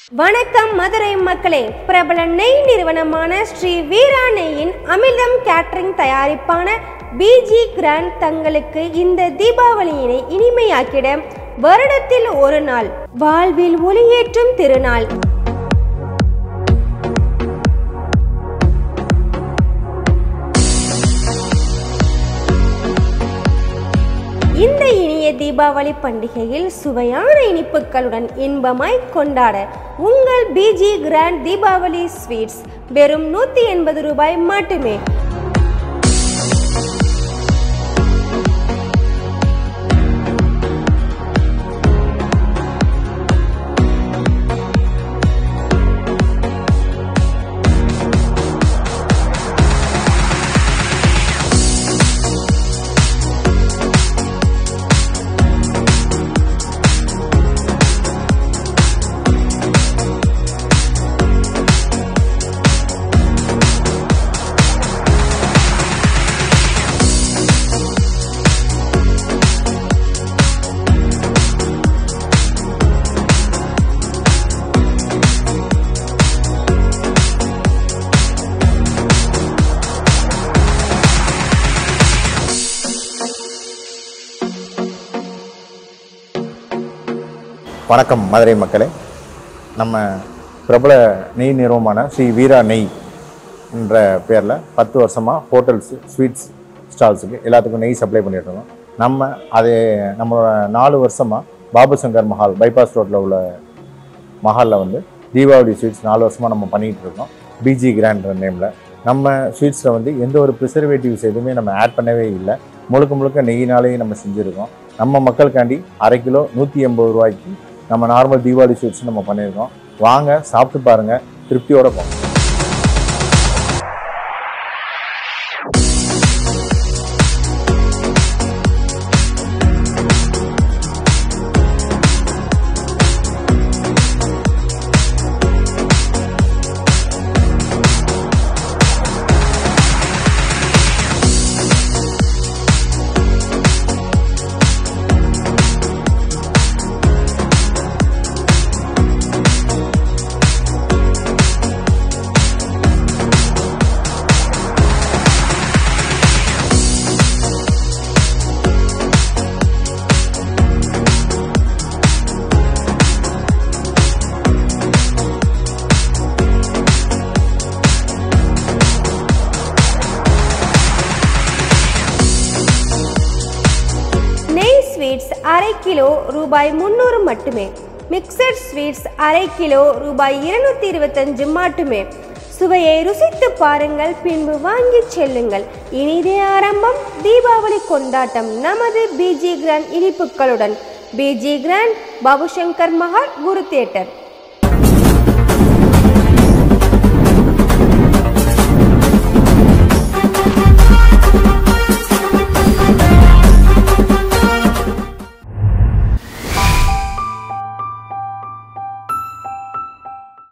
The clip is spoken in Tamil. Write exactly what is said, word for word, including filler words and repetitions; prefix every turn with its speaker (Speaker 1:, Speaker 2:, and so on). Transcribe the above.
Speaker 1: வணக்கம் மதுரை மக்களே. பிரபல நெய் நிறுவனமான ஸ்ரீ வீரா நெய்யின் அமிர்தம் கேட்டரிங் தயாரிப்பான பிஜி கிராண்ட் தங்களுக்கு இந்த தீபாவளியினை இனிமையாக்கிட வருடத்தில் ஒரு நாள் வாழ்வில் ஒளியேற்றும் திருநாள். இந்த இனிய தீபாவளி பண்டிகையில் சுவையான இனிப்புகளுடன் இன்பமாய் கொண்டாட உங்கள் பிஜி கிராண்ட் தீபாவளி ஸ்வீட்ஸ் வெறும் நூற்றி எண்பது ரூபாய் மட்டுமே.
Speaker 2: வணக்கம் மதுரை மக்களே. நம்ம பிரபல நெய் நிறுவனமான ஸ்ரீ வீரா நெய் என்ற பேரில் பத்து வருஷமாக ஹோட்டல்ஸ் ஸ்வீட்ஸ் ஸ்டால்ஸுக்கு எல்லாத்துக்கும் நெய் சப்ளை பண்ணிட்டு இருக்கோம். நம்ம அதே நம்மளோட நாலு வருஷமாக பாபு சங்கர் மஹால் பைபாஸ் ரோட்டில் உள்ள மஹாலில் வந்து தீபாவளி ஸ்வீட்ஸ் நாலு வருஷமாக நம்ம பண்ணிகிட்டு இருக்கோம். பிஜி கிராண்ட் நேமில் நம்ம ஸ்வீட்ஸில் வந்து எந்த ஒரு ப்ரிசர்வேட்டிவ்ஸ் எதுவுமே நம்ம ஆட் பண்ணவே இல்லை. முழுக்க முழுக்க நெய்யினாலேயே நம்ம செஞ்சுருக்கோம். நம்ம மக்களுக்காண்டி அரை கிலோ நூற்றி எண்பது ரூபாய்க்கு நம்ம நார்மல் தீபாவளி ஸ்வீட்ஸ் நம்ம பண்ணியிருக்கோம். வாங்க சாப்பிட்டு பாருங்கள், திருப்தியோடு போங்க.
Speaker 1: ஸ்வீட்ஸ் அரை கிலோ ரூபாய் முன்னூறு மட்டுமே. மிக்சட் ஸ்வீட்ஸ் அரை கிலோ ரூபாய் இருநூத்தி இருபத்தஞ்சு மட்டுமே. சுவையை ருசித்து பாருங்கள், பின்பு வாங்கி செல்லுங்கள். இனிதே ஆரம்பம் தீபாவளி கொண்டாட்டம் நமது பிஜி கிராண்ட் இனிப்புகளுடன். BG Grand, Babu Shankar Mahal, Guru theatre.